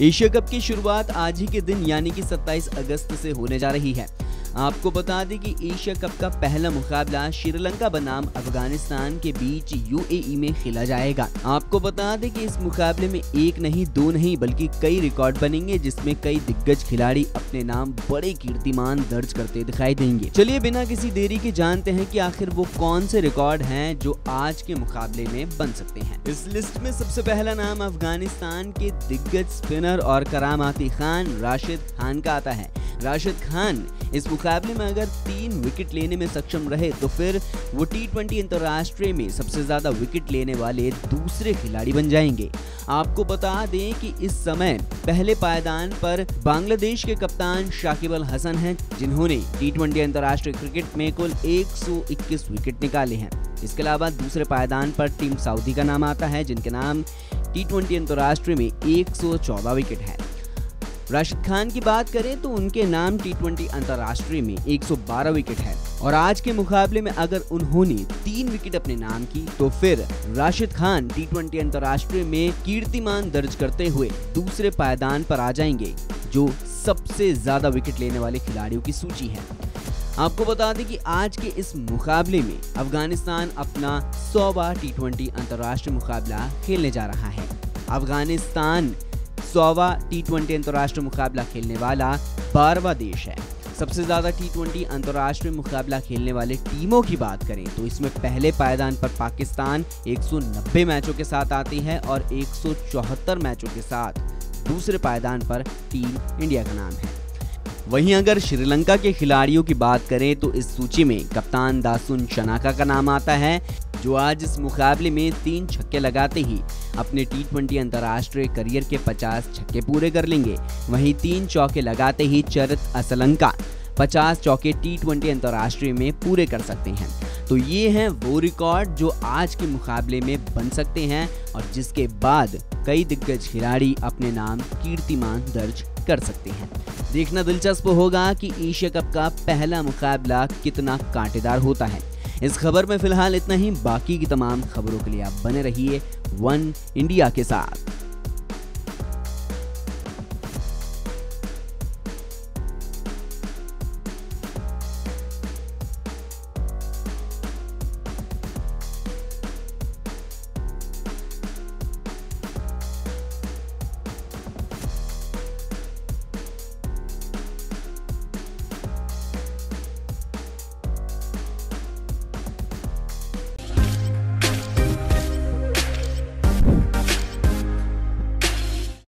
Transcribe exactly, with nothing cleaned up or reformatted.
Asia cup की शुरुआत आज ही के दिन यानी कि सत्ताईस अगस्त से होने जा रही है। आपको बता दें कि एशिया कप का पहला मुकाबला श्रीलंका बनाम अफगानिस्तान के बीच यूएई में खेला जाएगा। आपको बता दें कि इस मुकाबले में एक नहीं दो नहीं बल्कि कई रिकॉर्ड बनेंगे, जिसमें कई दिग्गज खिलाड़ी अपने नाम बड़े कीर्तिमान दर्ज करते दिखाई देंगे। चलिए बिना किसी देरी के जानते हैं कि आखिर वो कौन से रिकॉर्ड हैं जो आज के मुकाबले में बन सकते हैं। इस लिस्ट में सबसे पहला नाम अफगानिस्तान के दिग्गज स्पिनर और करामाती खान राशिद खान का आता है। राशिद खान इस मुकाबले में अगर तीन विकेट लेने में सक्षम रहे तो फिर वो टी ट्वेंटी अंतर्राष्ट्रीय में सबसे ज्यादा विकेट लेने वाले दूसरे खिलाड़ी बन जाएंगे। आपको बता दें कि इस समय पहले पायदान पर बांग्लादेश के कप्तान शाकिब अल हसन हैं, जिन्होंने टी ट्वेंटी अंतर्राष्ट्रीय क्रिकेट में कुल एक सौ इक्कीस विकेट निकाले हैं। इसके अलावा दूसरे पायदान पर टीम सऊदी का नाम आता है, जिनके नाम टी ट्वेंटी अंतर्राष्ट्रीय में एक सौ चौदह विकेट है। राशिद खान की बात करें तो उनके नाम टी ट्वेंटी अंतर्राष्ट्रीय में एक सौ बारह विकेट है और आज के मुकाबले में अगर उन्होंने तीन विकेट अपने नाम की तो फिर राशिद खान टी ट्वेंटी अंतर्राष्ट्रीय में कीर्तिमान दर्ज करते हुए दूसरे पायदान पर आ जाएंगे, जो सबसे ज्यादा विकेट लेने वाले खिलाड़ियों की सूची है। आपको बता दें कि आज के इस मुकाबले में अफगानिस्तान अपना सौवां टी ट्वेंटी अंतर्राष्ट्रीय मुकाबला खेलने जा रहा है। अफगानिस्तान सौवां टी ट्वेंटी अंतर्राष्ट्रीय मुकाबला खेलने वाला बारहवां देश है। सबसे ज्यादा टी ट्वेंटी अंतर्राष्ट्रीय मुकाबला खेलने वाले टीमों की बात करें तो इसमें पहले पायदान पर पाकिस्तान एक सौ नब्बे मैचों के साथ आती है और एक सौ चौहत्तर मैचों के साथ दूसरे पायदान पर टीम इंडिया का नाम है। वहीं अगर श्रीलंका के खिलाड़ियों की बात करें तो इस सूची में कप्तान दासुन शनाका का नाम आता है, जो आज इस मुकाबले में तीन छक्के लगाते ही अपने टी ट्वेंटी अंतर्राष्ट्रीय करियर के पचास छक्के पूरे कर लेंगे। वहीं तीन चौके लगाते ही चरित असलंका पचास चौके टी ट्वेंटी अंतर्राष्ट्रीय में पूरे कर सकते हैं। तो ये हैं वो रिकॉर्ड जो आज के मुकाबले में बन सकते हैं और जिसके बाद कई दिग्गज खिलाड़ी अपने नाम कीर्तिमान दर्ज कर सकते हैं। देखना दिलचस्प होगा कि एशिया कप का पहला मुकाबला कितना कांटेदार होता है। इस खबर में फिलहाल इतना ही। बाकी की तमाम खबरों के लिए आप बने रहिए वन इंडिया के साथ।